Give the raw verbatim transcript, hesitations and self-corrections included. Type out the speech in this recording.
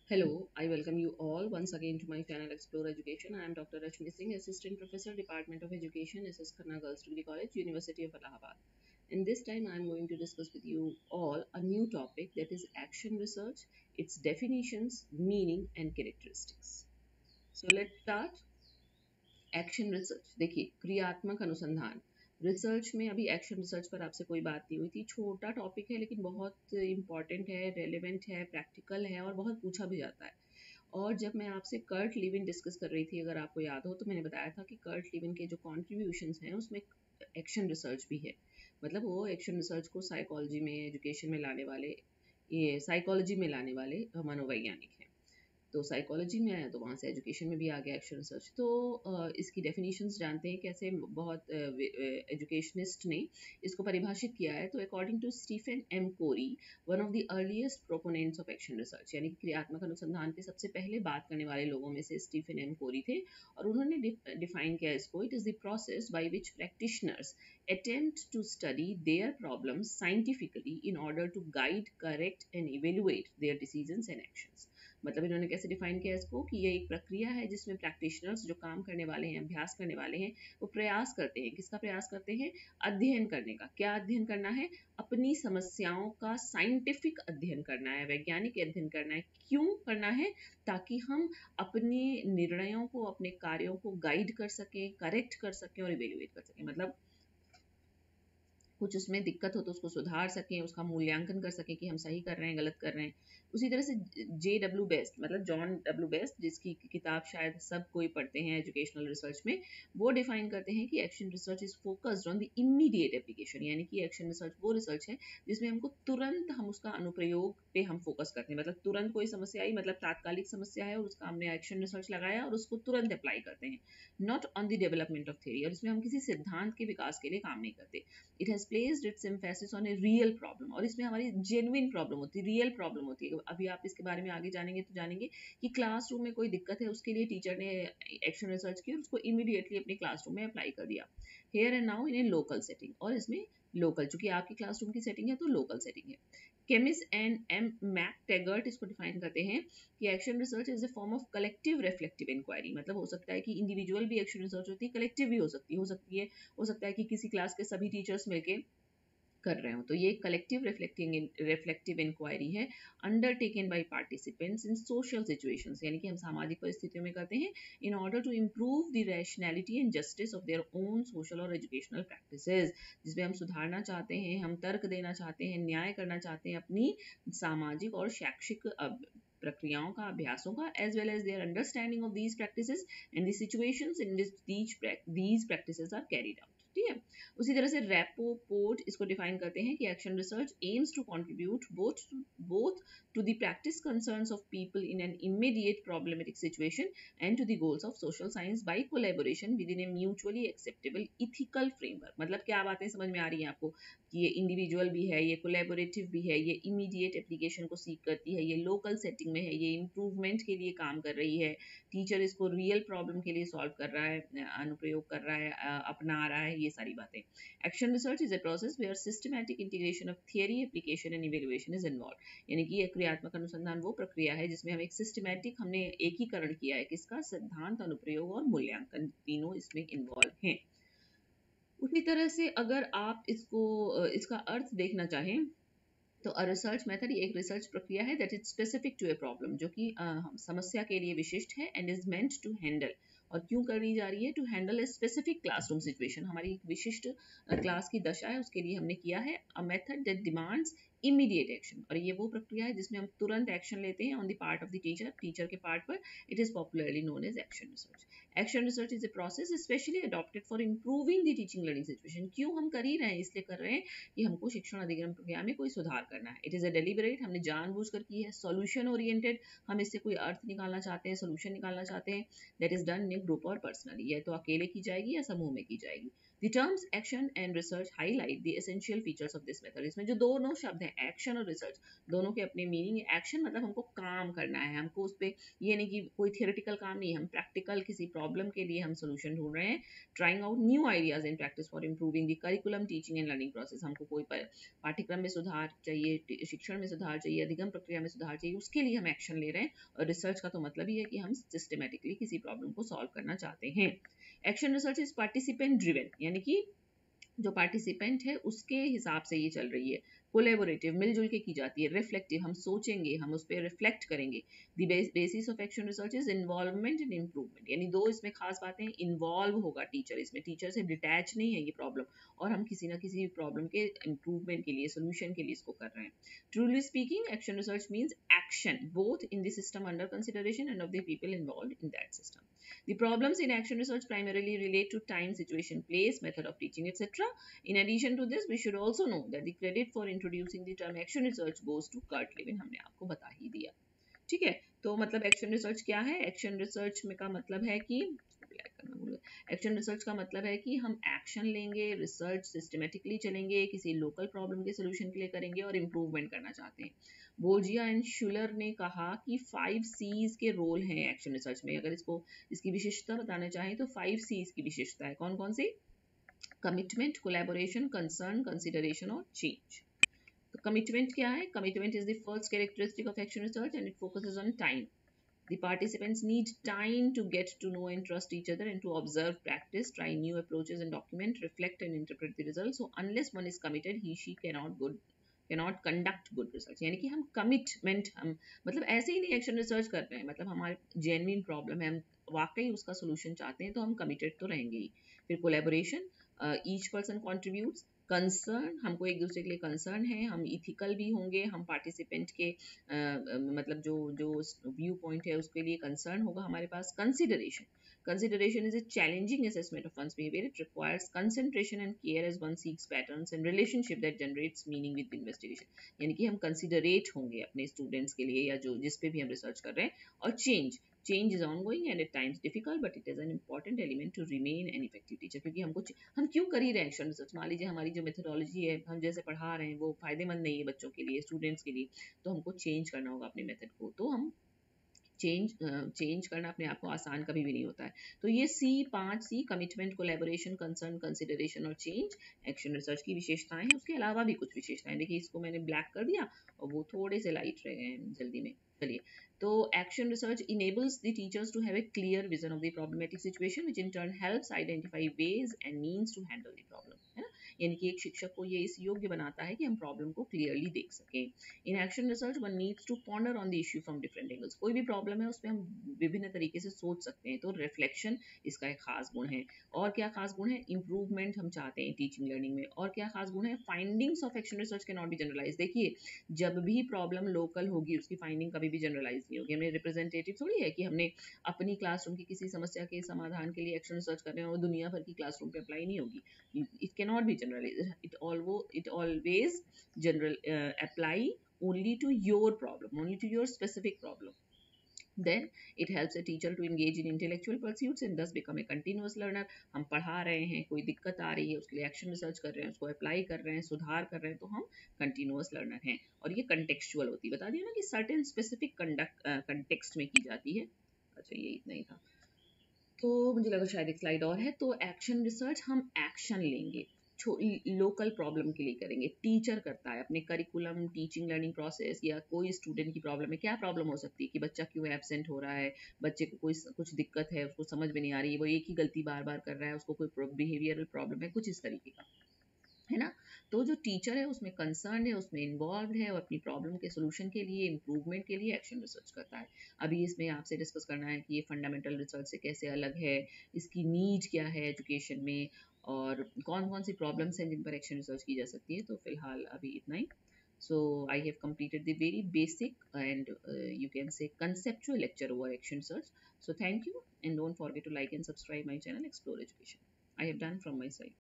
Hello, I welcome you all once again to my channel Explore Education. I am Doctor Rashmi Singh, Assistant Professor, Department of Education, S S Khanna Girls Degree College, University of Allahabad. And this time I am going to discuss with you all a new topic, that is action research, its definitions, meaning and characteristics. So let's start. Action research, देखिए क्रियात्मक अनुसंधान। Research में अभी action research पर आपसे कोई बात नहीं हुई थी, छोटा टॉपिक है लेकिन बहुत इंपॉर्टेंट है, रेलेवेंट है, प्रैक्टिकल है और बहुत पूछा भी जाता है। और जब मैं आपसे कर्ट लिविन डिस्कस कर रही थी, अगर आपको याद हो, तो मैंने बताया था कि कर्ट लिविन के जो कॉन्ट्रीब्यूशंस हैं उसमें एक्शन रिसर्च भी है। मतलब वो एक्शन रिसर्च को साइकोलॉजी में, एजुकेशन में लाने वाले, ये साइकोलॉजी में लाने वाले मनोवैज्ञानिक हैं। तो साइकोलॉजी में आया तो वहाँ से एजुकेशन में भी आ गया एक्शन रिसर्च। तो uh, इसकी डेफिनेशंस जानते हैं कैसे, बहुत एजुकेशनिस्ट uh, ने इसको परिभाषित किया है। तो according to Stephen M Corey, one of the earliest proponents of action research, यानी कि क्रियात्मक अनुसंधान के सबसे पहले बात करने वाले लोगों में से स्टीफन एम कोरी थे। और उन्होंने डिफाइन किया इसको, it is the process by which practitioners attempt to study their problems scientifically in order to guide, correct and evaluate their decisions and actions। मतलब इन्होंने कैसे डिफाइन किया इसको कि ये एक प्रक्रिया है जिसमें प्रैक्टिशनर्स, जो काम करने वाले हैं, अभ्यास करने वाले हैं, वो प्रयास करते हैं। किसका प्रयास करते हैं? अध्ययन करने का। क्या अध्ययन करना है? अपनी समस्याओं का साइंटिफिक अध्ययन करना है, वैज्ञानिक अध्ययन करना है। क्यों करना है? ताकि हम अपने निर्णयों को, अपने कार्यों को गाइड कर सकें, करेक्ट कर सकें और इवेल्युएट कर सकें। मतलब कुछ उसमें दिक्कत हो तो उसको सुधार सकें, उसका मूल्यांकन कर सकें कि हम सही कर रहे हैं, गलत कर रहे हैं। उसी तरह से जे डब्ल्यू बेस्ट, मतलब जॉन डब्ल्यू बेस्ट, जिसकी किताब शायद सब कोई पढ़ते हैं एजुकेशनल रिसर्च में, वो डिफाइन करते हैं कि action research is focused on the immediate application. यानी कि एक्शन रिसर्च वो रिसर्च है जिसमें हमको तुरंत, हम उसका अनुप्रयोग पे हम फोकस करते हैं। मतलब तुरंत कोई समस्या आई, मतलब तात्कालिक समस्या है और उसका हमने एक्शन रिसर्च लगाया और उसको तुरंत अप्लाई करते हैं, not on the development of theory. और इसमें हम किसी सिद्धांत के विकास के लिए काम नहीं करते। It has placed its emphasis on a real problem, और इसमें हमारी जेन्युइन प्रॉब्लम होती है, रियल प्रॉब्लम होती है। अभी आप इसके बारे में आगे जानेंगे तो जानेंगे कि क्लासरूम में कोई दिक्कत है, उसके लिए टीचर ने एक्शन रिसर्च की और उसको इमीडिएटली अपने क्लासरूम में अप्लाई कर दिया, here and now in a local setting. और इसमें लोकल, चूंकि आपकी क्लासरूम की सेटिंग है तो लोकल सेटिंग है। Kemmis and M McTaggart इसको डिफाइन करते हैं कि action research is a form of collective reflective inquiry. मतलब हो सकता है कि इंडिविजुअल भी एक्शन रिसर्च होती है, कलेक्टिव भी हो सकती है हो सकती है हो सकता है कि किसी क्लास के सभी टीचर्स मिलके कर रहे हो। तो ये कलेक्टिव रिफ्लेक्टिंग रिफ्लेक्टिव इंक्वायरी है, undertaken by participants in social situations, यानी कि हम सामाजिक परिस्थितियों में करते हैं, in order to improve the rationality and justice of their own social or educational practices. जिसमें हम सुधारना चाहते हैं, हम तर्क देना चाहते हैं, न्याय करना चाहते हैं अपनी सामाजिक और शैक्षिक प्रक्रियाओं का, अभ्यासों का, as well as their understanding of these practices and the situations in which these practices are carried out. ठीक है। उसी तरह से रैपोपोर्ट इसको डिफाइन करते हैं कि action research aims to contribute both both to the practice concerns of people in an immediate problematic situation and to the goals of social science by collaboration within a mutually acceptable ethical framework. मतलब क्या बातें समझ में आ रही हैं आपको कि ये इंडिविजुअल भी है, ये कोलैबोरेटिव भी है, ये इमीडिएट एप्लीकेशन को सीख करती है, ये लोकल सेटिंग में है, ये इम्प्रूवमेंट के लिए काम कर रही है, टीचर इसको रियल प्रॉब्लम के लिए सॉल्व कर रहा है, अनुप्रयोग कर रहा है, अपना रहा है, ये सारी बातें। Action research is a process where systematic integration of theory, application and evaluation is involve. यानी कि क्रियात्मक अनुसंधान वो प्रक्रिया है जिसमें हम एक सिस्टमैटिक, हमने एकीकरण किया है, किसका? सिद्धांत, अनुप्रयोग और मूल्यांकन, तीनों इसमें इन्वॉल्व हैं। उसी तरह से अगर आप इसको इसका अर्थ देखना चाहें तो अ रिसर्च मेथड एक रिसर्च प्रक्रिया है that is specific to a problem, जो कि समस्या के लिए विशिष्ट है, and is meant to handle. और क्यों करी जा रही है? To handle a specific classroom situation, हमारी एक विशिष्ट क्लास की दशा है, उसके लिए हमने किया है a method that demands immediate action. और ये वो प्रक्रिया है जिसमें हम तुरंत एक्शन लेते हैं on the part of the teacher, teacher के पार्ट पर। It is popularly known as action research. Action research is a process specially adopted for improving the teaching learning situation. क्यों हम कर ही रहे हैं? इसलिए कर रहे हैं कि हमको शिक्षण अधिगम प्रक्रिया में कोई सुधार करना है। इट इज अ डेलिबरेट, हमने जानबूझकर की है, सॉल्यूशन ओरिएंटेड, हम इससे कोई अर्थ निकालना चाहते हैं, सोल्यूशन निकालना चाहते हैं, that is done in group और पर्सनली। यह तो अकेले की जाएगी या समूह में की जाएगी। The terms action and research highlight the essential features of this method. इसमें जो दोनों शब्द हैं action और research, दोनों के अपने मीनिंग है. Action मतलब हमको काम करना है, हमको उस पर ये नहीं कि कोई थियोरेटिकल काम नहीं, हम प्रैक्टिकल किसी प्रॉब्लम के लिए हम सोल्यूशन ढूंढ रहे हैं. Trying out new ideas in practice for improving the curriculum teaching and learning process. हमको कोई पाठ्यक्रम में सुधार चाहिए, शिक्षण में सुधार चाहिए, अधिगम प्रक्रिया में सुधार चाहिए, उसके लिए हम एक्शन ले रहे हैं. और रिसर्च का तो मतलब ही है कि हम सिस्टमेटिकली किसी प्रॉब्लम को सॉल्व करना चाहते हैं. Action research is participant driven, यानी कि जो पार्टिसिपेंट है उसके हिसाब से ये चल रही है. कोलेबोरेटिव, मिलजुल के की जाती है. रिफ्लेक्टिव, हम सोचेंगे, हम उस पर रिफ्लेक्ट करेंगे. The basis of action research is involvement and improvement, यानी दो इसमें खास बातें हैं. इन्वॉल्व होगा टीचर इसमें, टीचर से डिटैच नहीं है ये प्रॉब्लम, और हम किसी ना किसी प्रॉब्लम के इम्प्रूवमेंट के लिए, सोल्यूशन के लिए इसको कर रहे हैं. Truly speaking, action research means action both in the system under consideration and of the people involve in that system. The problems in action research primarily relate to time, situation, place, method of teaching, et cetera. In addition to this, we should also know that the credit for introducing the term action research goes to Kurt Lewin. हमने आपको बता ही दिया. ठीक है, तो मतलब action research क्या है? एक्शन रिसर्च में का मतलब है कि एक्शन रिसर्च का मतलब है कि हम एक्शन लेंगे, रिसर्च सिस्टमेटिकली चलेंगे, किसी लोकल प्रॉब्लम के सोल्यूशन के लिए करेंगे और इम्प्रूवमेंट करना चाहते हैं. बोर्जिया एंड शुलर ने कहा कि फाइव सीज के रोल हैं एक्शन रिसर्च में. अगर इसको इसकी विशेषता बताना चाहें तो फाइव सीज की विशेषता है. कौन कौन सी? कमिटमेंट, कोलैबोरेशन, कंसर्न, कंसिडरेशन और चेंज. तो कमिटमेंट क्या है? Commitment is the first characteristic of action research and it focuses on time. The participants need time to get to know and trust each other and to observe, practice, try new approaches and document, reflect and interpret the results. So unless one is committed, he she cannot good cannot conduct good research. यानी कि हम commitment, हम मतलब ऐसे ही नहीं action research कर रहे हैं, मतलब हमारे जेन्युइन प्रॉब्लम है, हम वाकई उसका सोल्यूशन चाहते हैं, तो हम कमिटेड तो रहेंगे ही. फिर collaboration, each person contributes. Concern, हमको एक दूसरे के लिए कंसर्न है, हम इथिकल भी होंगे, हम पार्टिसिपेंट के uh, मतलब जो जो व्यू पॉइंट है उसके लिए कंसर्न होगा हमारे पास. Consideration, consideration is a challenging assessment of one's behavior. It requires concentration and care as one seeks patterns and relationship that generates meaning with the investigation. यानी कि हम considerate होंगे अपने students के लिए या जो जिस पे भी हम research कर रहे हैं. और change, change is ongoing and at times difficult, but it is an important element to remain an effective teacher. क्योंकि हमको हम क्यों कर ही रहे हैं एक्शन रिसर्च? मान लीजिए हमारी जो मेथोडोलॉजी है, हम जैसे पढ़ा रहे हैं वो फायदेमंद नहीं है बच्चों के लिए, स्टूडेंट्स के लिए, तो हमको चेंज करना होगा अपने मेथड को. तो हम चेंज चेंज करना अपने आप को आसान कभी भी नहीं होता है. तो ये सी पांच C, commitment, collaboration, concern, consideration और चेंज एक्शन रिसर्च की विशेषताएं हैं. उसके अलावा भी कुछ विशेषताएं, देखिए इसको मैंने ब्लैक कर दिया और वो थोड़े से लाइट रह गए हैं जल्दी में. चलिए, तो action research enables the teachers to have a clear vision of the problematic situation which in turn helps identify ways and means to handle the problem, है ना. यानी कि एक शिक्षक को ये इस योग्य बनाता है कि हम प्रॉब्लम को क्लियरली देख सकें. In action research one needs to ponder on the issue from different angles. कोई भी प्रॉब्लम है उस पर हम विभिन्न तरीके से सोच सकते हैं, तो रिफ्लेक्शन इसका एक खास गुण है. और क्या खास गुण है? इंप्रूवमेंट हम चाहते हैं टीचिंग लर्निंग में. और क्या खास गुण है? Findings of action research can not be generalize. देखिए, जब भी प्रॉब्लम लोकल होगी उसकी फाइंडिंग कभी भी जनरलाइज नहीं होगी. हमने रिप्रेजेंटेटिव थोड़ी है कि हमने अपनी क्लासरूम की किसी समस्या के समाधान के लिए एक्शन रिसर्च कर रहे हैं और दुनिया भर की क्लासरूम पे अप्लाई नहीं होगी. It can not be generalize. It always it always general apply only to your problem, only to your specific problem. Then it helps a teacher to engage in intellectual pursuits and thus become a continuous learner. हम पढ़ा रहे हैं, कोई दिक्कत आ रही है, उसके लिए एक्शन रिसर्च कर रहे हैं, उसको अप्लाई कर रहे हैं, सुधार कर रहे हैं, तो हम कंटिन्यूअस लर्नर हैं. और ये कंटेक्चुअल होती है, बता दिया ना कि सर्टेन स्पेसिफिक कंडक्ट कंटेक्स्ट में की जाती है. अच्छा, ये इतना ही था. तो मुझे लगा शायद एक स्लाइड और है. तो एक्शन रिसर्च हम एक्शन लेंगे, लोकल प्रॉब्लम के लिए करेंगे. टीचर करता है अपने करिकुलम, टीचिंग लर्निंग प्रोसेस, या कोई स्टूडेंट की प्रॉब्लम है. क्या प्रॉब्लम हो सकती है कि बच्चा क्यों एब्सेंट हो रहा है, बच्चे को कोई कुछ दिक्कत है, उसको समझ में नहीं आ रही है, वो एक ही गलती बार बार कर रहा है, उसको कोई बिहेवियरल प्रॉब्लम है, कुछ इस तरीके का, है ना. तो जो टीचर है उसमें कंसर्न है, उसमें इन्वॉल्व है और अपनी प्रॉब्लम के सोल्यूशन के लिए, इम्प्रूवमेंट के लिए एक्शन रिसर्च करता है. अभी इसमें आपसे डिस्कस करना है कि ये फंडामेंटल रिसर्च से कैसे अलग है, इसकी नीड क्या है एजुकेशन में, और कौन कौन सी प्रॉब्लम्स हैं जिन पर एक्शन रिसर्च की जा सकती है. तो फिलहाल अभी इतना ही. So I have completed the very basic and uh, you can say conceptual lecture over action research. So thank you and don't forget to like and subscribe my channel Explore Education. I have done from my side.